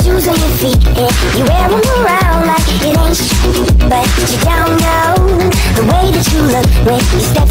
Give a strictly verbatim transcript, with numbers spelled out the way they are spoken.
shoes on your feet and you wear them around like it ain't shit. But you don't know the way that you look when you step